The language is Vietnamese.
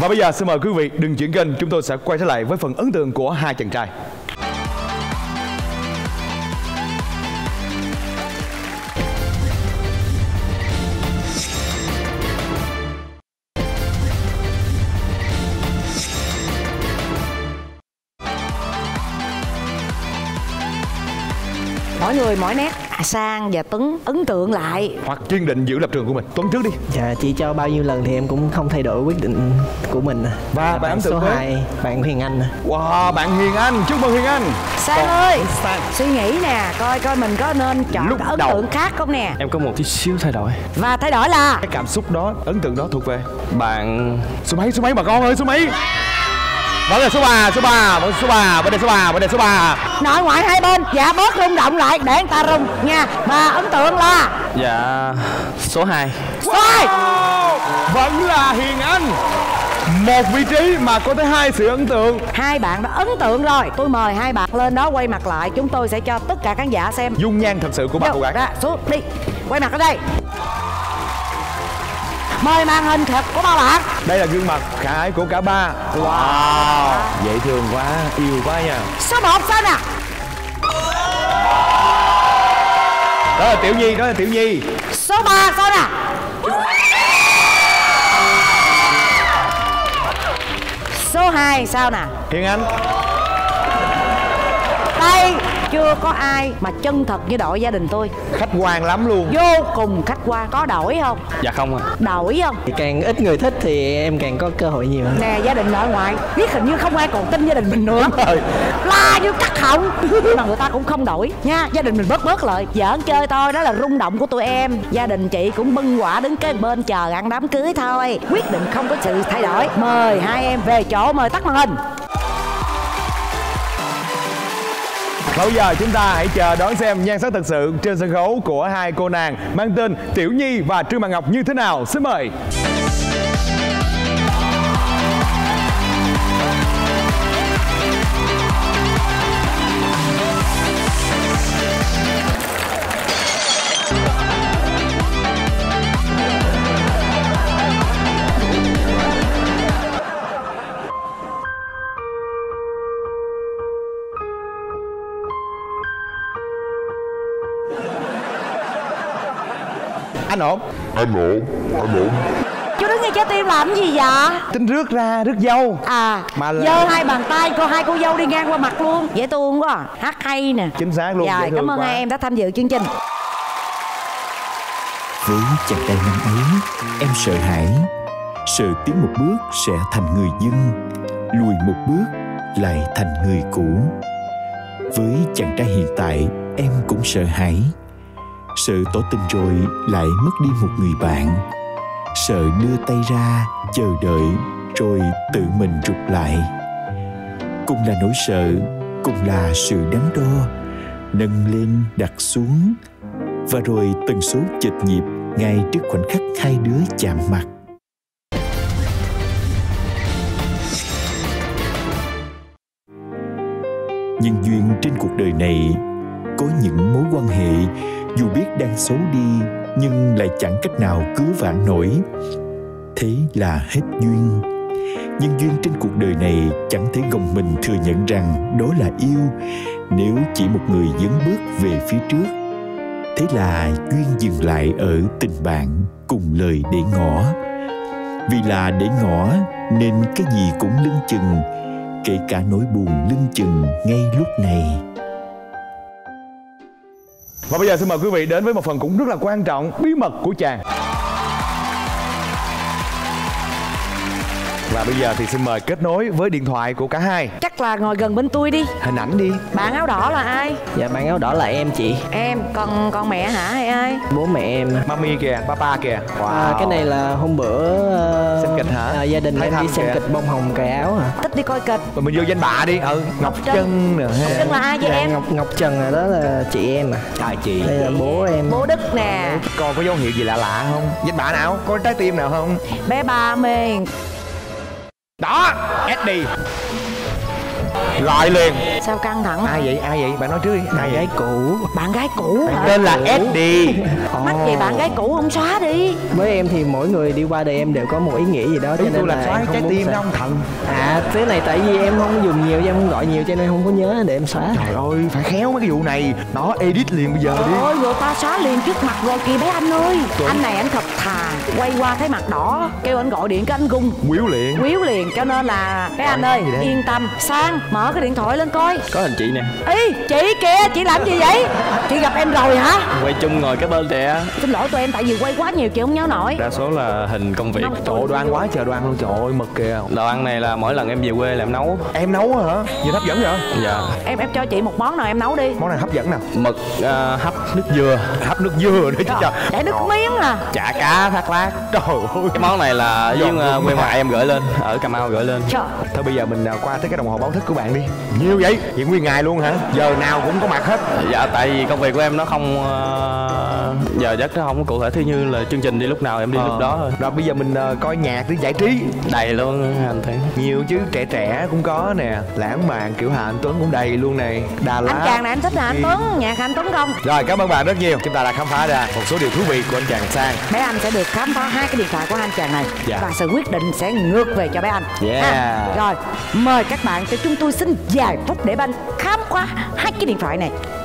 Và bây giờ xin mời quý vị đừng chuyển kênh, chúng tôi sẽ quay trở lại với phần ấn tượng của hai chàng trai. Mỗi người mỗi nét. Sang và Tuấn ấn tượng lại hoặc kiên định giữ lập trường của mình. Tuấn trước đi. Dạ, chị cho bao nhiêu lần thì em cũng không thay đổi quyết định của mình. Và bạn ấn tượng số với 2, bạn Huyền Anh. Wow, bạn Huyền Anh, chúc mừng Huyền Anh. Sang ơi, suy nghĩ nè, coi mình có nên chọn lúc ấn tượng khác không nè. Em có một tí xíu thay đổi. Và thay đổi là cái cảm xúc đó, ấn tượng đó thuộc về bạn số mấy bà con ơi, số mấy? Vấn đề số 3, vấn đề số 3. nội ngoại hai bên, dạ bớt rung động lại để người ta rung nha. Và ấn tượng là dạ số 2. Số 2 vẫn là Huyền Anh. Một vị trí mà có tới 2 sự ấn tượng. Hai bạn đã ấn tượng rồi. Tôi mời hai bạn lên đó quay mặt lại. Chúng tôi sẽ cho tất cả khán giả xem dung nhan thật sự của ba cô gái. Ra, xuống đi, quay mặt ở đây. Mời màn hình thật của ba bạn. Đây là gương mặt khả ái của cả ba. Wow, dễ thương quá, yêu quá nha. Số 1 sao nè? Đó là Tiểu Nhi. Số 3 sao nè? Số 2 sao nè? Huyền Anh. Đây, chưa có ai mà chân thật như đội gia đình tôi. Khách quan lắm luôn. Vô cùng khách quan. Có đổi không? Dạ không ạ. Đổi không? Thì càng ít người thích thì em càng có cơ hội nhiều. Nè, gia đình nội ngoại biết hình như không ai còn tin gia đình mình nữa. La như cắt họng. Nhưng mà người ta cũng không đổi nha. Gia đình mình bớt lại. Giỡn chơi thôi, đó là rung động của tụi em. Gia đình chị cũng bưng quả đứng kế bên chờ ăn đám cưới thôi. Quyết định không có sự thay đổi. Mời hai em về chỗ, mời tắt màn hình. Và bây giờ chúng ta hãy chờ đón xem nhan sắc thật sự trên sân khấu của hai cô nàng mang tên Tiểu Nhi và Trương Mạn Ngọc như thế nào. Xin mời. Anh ổn. Chú đứng ngay trái tim làm gì vậy? Tính rước dâu. À, mà là... giơ hai bàn tay cô hai cô dâu đi ngang qua mặt luôn. Dễ thương quá. Hát hay nè. Chính xác luôn. Rồi, cảm ơn hai em đã tham dự chương trình. Với chàng trai năm ấy, em sợ hãi. Sợ tiến một bước sẽ thành người dân, lùi một bước lại thành người cũ. Với chàng trai hiện tại, em cũng sợ hãi. Sợ tỏ tình rồi lại mất đi một người bạn. Sợ đưa tay ra, chờ đợi, rồi tự mình rụt lại. Cùng là nỗi sợ, cùng là sự đắn đo, nâng lên đặt xuống. Và rồi tần số chệch nhịp ngay trước khoảnh khắc hai đứa chạm mặt. Nhân duyên trên cuộc đời này, có những mối quan hệ dù biết đang xấu đi nhưng lại chẳng cách nào cứu vãn nổi. Thế là hết duyên. Nhân duyên trên cuộc đời này chẳng thể gồng mình thừa nhận rằng đó là yêu nếu chỉ một người dấn bước về phía trước. Thế là duyên dừng lại ở tình bạn cùng lời để ngỏ. Vì là để ngỏ nên cái gì cũng lưng chừng, kể cả nỗi buồn lưng chừng ngay lúc này. Và bây giờ xin mời quý vị đến với một phần cũng rất là quan trọng, bí mật của chàng. Và bây giờ thì xin mời kết nối với điện thoại của cả hai. Chắc là ngồi gần bên tôi đi. Hình ảnh đi. Bạn áo đỏ là ai? Dạ, bạn áo đỏ là em chị. Em, con mẹ hả hay ai? Bố mẹ em. Mami kìa, papa kìa. Wow. Cái này là hôm bữa xem kịch hả? gia đình em đi xem kịch Bông Hồng Cài Áo hả? Thích đi coi kịch. Rồi mình vô danh bạ đi. Ngọc Trân nè. Ngọc Trân là ai vậy em? Ngọc Trần đó là chị em à. Chị. Đây là bố em. Bố Đức nè. Con có dấu hiệu gì lạ lạ không? Danh bạ nào? Có trái tim nào không? Bé Ba mê. Đó, SD. Gọi liền. Sao căng thẳng? Ai vậy? Bạn nói trước đi. Ai vậy? Cũ. Bạn gái cũ hả? Tên là Eddie. Mắc gì bạn gái cũ không xóa đi. Với em thì mỗi người đi qua đời em đều có một ý nghĩa gì đó, cho Ý nên tôi là xóa em không trái muốn tim xóa. đó ông thần. Thế này tại vì em không dùng nhiều, em không gọi nhiều cho nên không có nhớ để em xóa. Trời ơi, phải khéo mấy cái vụ này. Nó edit liền bây giờ đi. Ôi, người ta xóa liền trước mặt rồi kìa bé anh ơi. Anh này anh thật thà, quay qua thấy mặt đỏ kêu anh gọi điện cái anh gung quýu liền, cho nên là bé anh ơi gì đấy? yên tâm. Sang mở cái điện thoại lên coi. Có hình chị nè. Ý chị kìa, chị làm gì vậy? Chị gặp em rồi hả? Quay chung ngồi cái bên kìa. Xin lỗi tụi em tại vì quay quá nhiều chị không nhớ nổi. Đa số là hình công việc. Trời ơi, đồ ăn quá trời đồ ăn luôn. Trời ơi, mực kìa. Đồ ăn này là mỗi lần em về quê là em nấu. Em nấu hả? Gì hấp dẫn vậy? Dạ. Em cho chị một món nào em nấu đi. Món này hấp dẫn nào? Mực hấp nước dừa. Hấp nước dừa đấy chứ trời. Để nước miếng à. Chả cá thác lát. Trời ơi. Cái món này là với Giòn luôn quê mà. ngoại em gửi lên ở Cà Mau gửi lên. Trời. Thôi bây giờ mình qua tới cái đồng hồ báo thức của bạn đi. Nhiều vậy? Vậy nguyên ngày luôn hả? Giờ nào cũng có mặt hết. Dạ tại vì công việc của em nó không giờ giấc nó không có cụ thể, thứ như là chương trình đi lúc nào em đi lúc đó thôi. Rồi bây giờ mình coi nhạc để giải trí. Đầy luôn anh thấy. Nhiều chứ, trẻ cũng có nè, lãng mạn kiểu Hà Anh Tuấn cũng đầy luôn này. Đà Lạt. Anh chàng này anh thích là anh Tuấn, nhạc anh Tuấn không? Rồi cảm ơn bạn rất nhiều. Chúng ta đã khám phá ra một số điều thú vị của anh chàng Sang. Bé anh sẽ được khám phá 2 cái điện thoại của anh chàng này. Dạ. Và sự quyết định sẽ ngược về cho bé anh. Yeah. Rồi mời các bạn cho chúng tôi xin vài phút để anh khám phá 2 cái điện thoại này.